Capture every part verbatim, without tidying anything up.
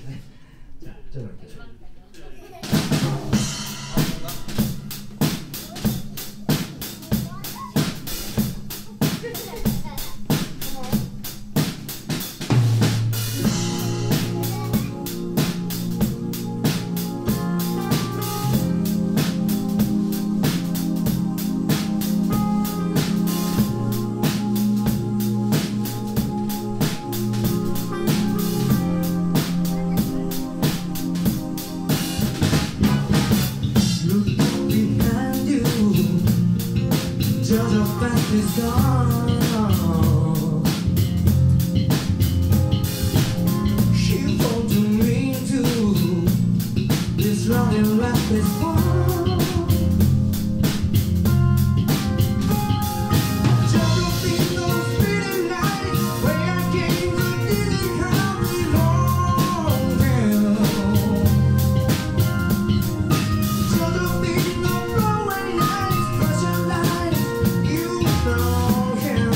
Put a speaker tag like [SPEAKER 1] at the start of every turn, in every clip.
[SPEAKER 1] ね。じゃあちょっと待って。Just a fact is gone. She won't do me too. This long and life is fun. Just don't feel those pretty nights where I came to didn't come along. Just don't feel no growing nights, pressure lights. You know him.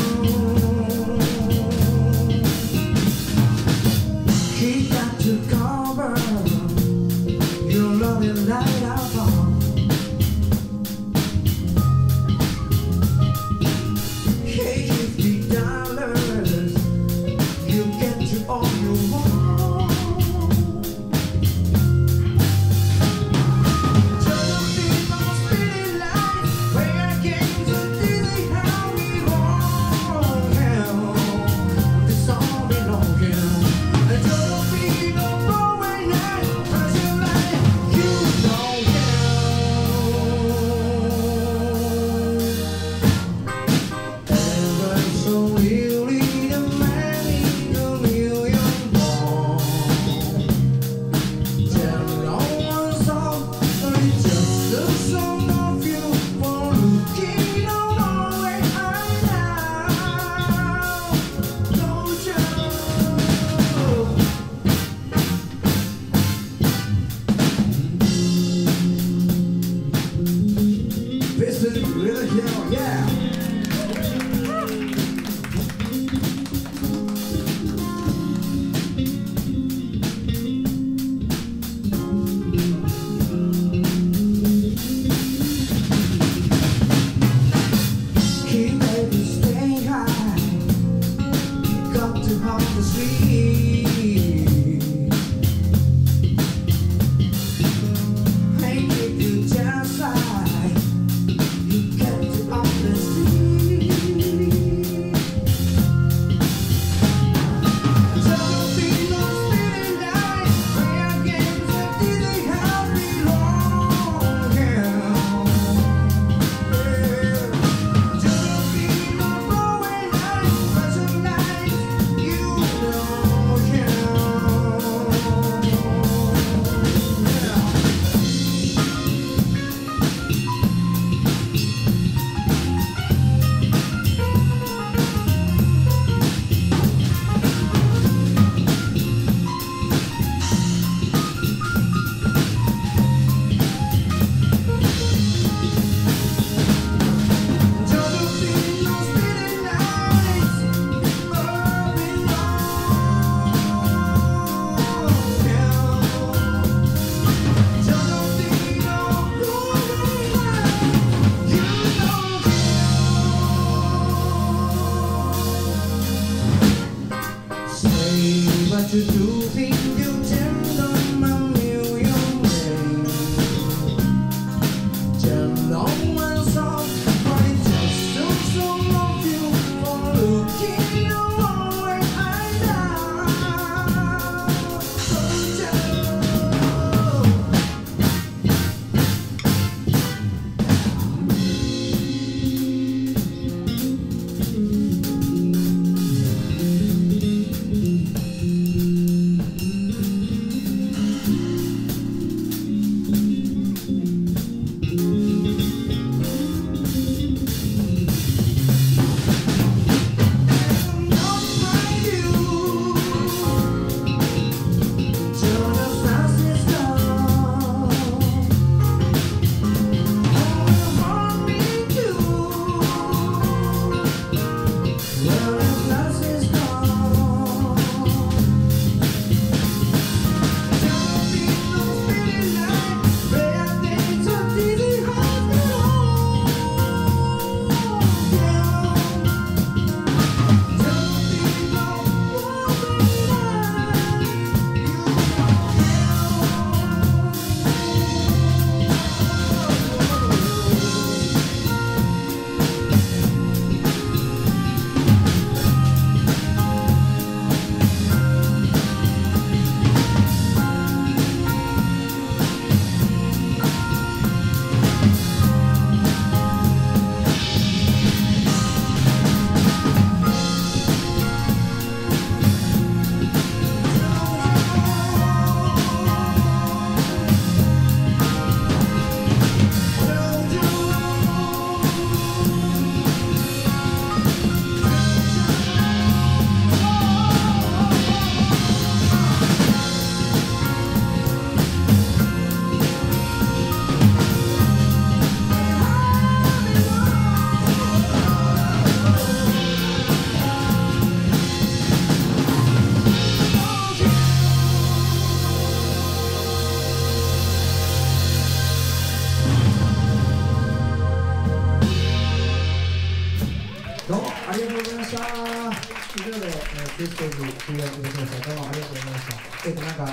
[SPEAKER 1] 以上で、えー、ステージ終了いたしました。どうもありがとうございました。えっ、ー、となんか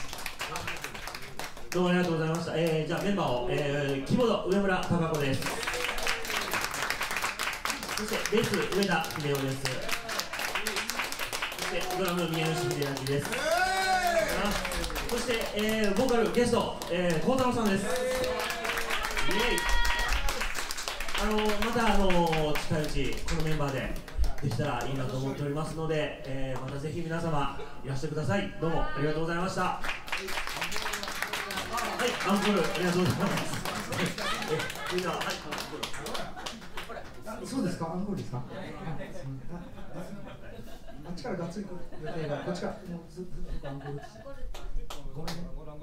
[SPEAKER 2] どうもありがとうございました。えー、じゃあメンバーを、えー、キーボード上村貴子です。そしてベース上田秀夫です。そしてドラム宮吉秀明です。そして、えー、ボーカルゲスト、えー、孝太郎さんです。イエイ。あのまたあの近いうちこのメンバーでできたらいいなと思っておりますので、えー、またぜひ皆様いらしてください。どうもありがとうございました。はい、アンコールありがとうございます。みんな、はい、
[SPEAKER 1] そうですか、アンコールですか。あっちからがっつりこっちからもうずっとアンコールです。ごめんね。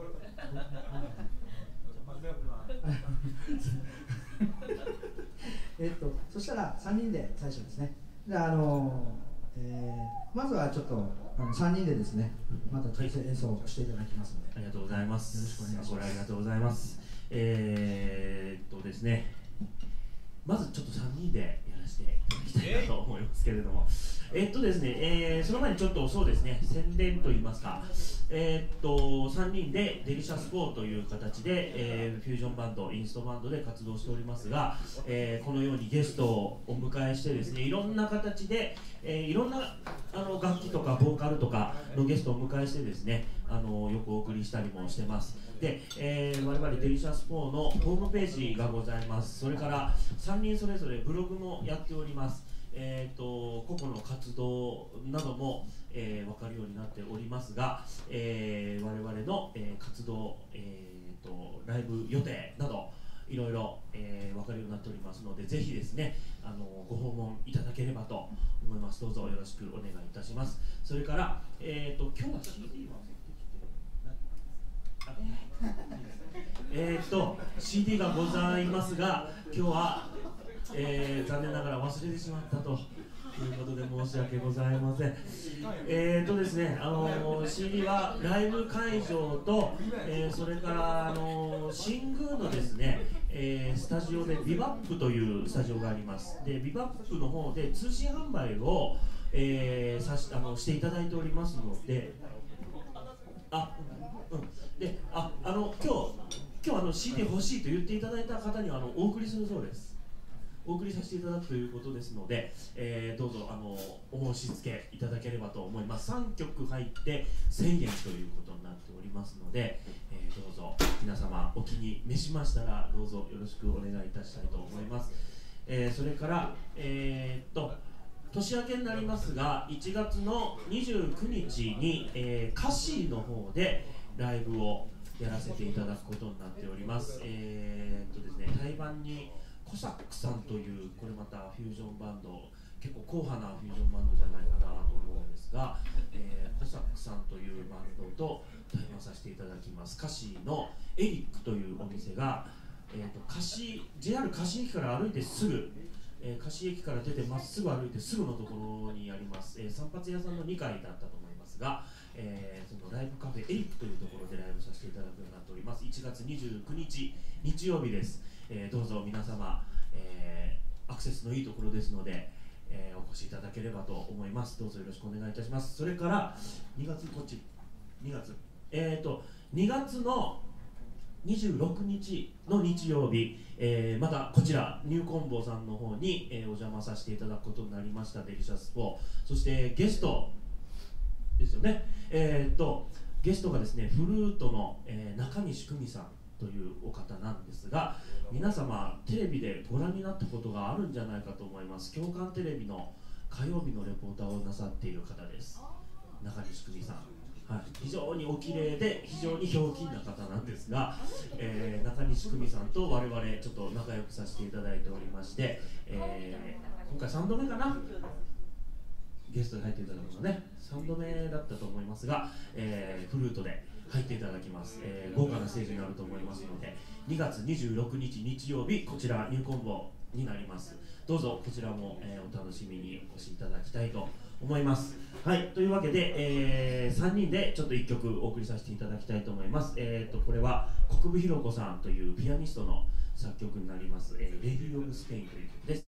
[SPEAKER 1] えっとそしたらさんにんで最初ですね。であのーえー、まずはちょっとあのさんにんでですね、また直接演奏していただきますので、
[SPEAKER 2] ありがとうございます。
[SPEAKER 1] よろしくお願いします。
[SPEAKER 2] これありがとうございます。えー、っとですね、まずちょっとさんにんでやらせていただきたいなと思いますけれども、えー、っとですね、えー、その前にちょっとそうですね、宣伝といいますか、えー、っとさんにんでデリシャスフォーという形で、えー、フュージョンバンド、インストバンドで活動しておりますが、えー、このようにゲストをお迎えしてですね、いろんな形で、えー、いろんなあの楽器とかボーカルとかのゲストをお迎えしてですね、あのよくお送りしたりもしてます。で、えー、我々デリシャスフォーのホームページがございます。それからさんにんそれぞれブログもやっております。えー、と個々の活動なども、えー、分かるようになっておりますが、えー、我々の、えー、活動、えー、とライブ予定などいろいろ、えー、分かるようになっておりますので、ぜひですね、あのご訪問いただければと思います。どうぞよろしくお願いいたします。それから、えー、と今日は シーディー はえーと シーディー がございますが、今日は、えー、残念ながら忘れてしまったということで申し訳ございません。えーとですね、あのー、シーディー はライブ会場と、えー、それからあのー、新宮のですね、えー、スタジオでビバップというスタジオがあります。でビバップの方で通信販売を、えー、さしあのしていただいておりますので、あ、うん、で、あ、あの今日今日あの シーディー 欲しいと言っていただいた方にはあのお送りするそうです。お送りさせていただくということですので、えー、どうぞあのお申し付けいただければと思います。さんきょく入ってせんえんということになっておりますので、えー、どうぞ皆様お気に召しましたらどうぞよろしくお願いいたしたいと思います。えー、それからえー、っと年明けになりますが、いちがつのにじゅうくにちに、えー、カシーの方でライブをやらせていただくことになっております。えー、っとですね、対バンにコサックさんというこれまたフュージョンバンド、結構硬派なフュージョンバンドじゃないかなと思うんですが、えー、コサックさんというバンドと対バンさせていただきます。カシーのエリックというお店が、えー、とカシ ジェイアール カシ駅から歩いてすぐ、えー、カシ駅から出てまっすぐ歩いてすぐのところにあります、えー、散髪屋さんのにかいだったと思いますが、えー、そのライブカフェエリックというところでライブさせていただくようになっております。いちがつにじゅうくにち日曜日です。えー、どうぞ皆様、えー、アクセスのいいところですので、えー、お越しいただければと思います。どうぞよろしくお願いいたします。それからにがつ、こっちにがつ、えーとにがつのにじゅうろくにちの日曜日、えー、またこちらニューコンボさんの方に、えー、お邪魔させていただくことになりました。デリシャスフォー、そしてゲストですよね。えー、とゲストがですね、フルートの、えー、中西久美さんというお方なんですが、皆様テレビでご覧になったことがあるんじゃないかと思います。共感テレビの火曜日のレポーターをなさっている方です。中西久美さん、はい、非常にお綺麗で非常にひょうきんな方なんですが、えー、中西久美さんと我々ちょっと仲良くさせていただいておりまして、えー、今回さんどめかな、ゲストで入っていただくのね、さんどめだったと思いますが、えー、フルートで入っていただきます、えー、豪華なステージになると思いますので、にがつにじゅうろくにち日曜日、こちらニューコンボになります。どうぞこちらも、えー、お楽しみにお越しいただきたいと思います。はい、というわけで、えー、さんにんでちょっといっきょくお送りさせていただきたいと思います。えー、とこれは国分弘子さんというピアニストの作曲になります、えー、レディー・オブ・スペインという曲です。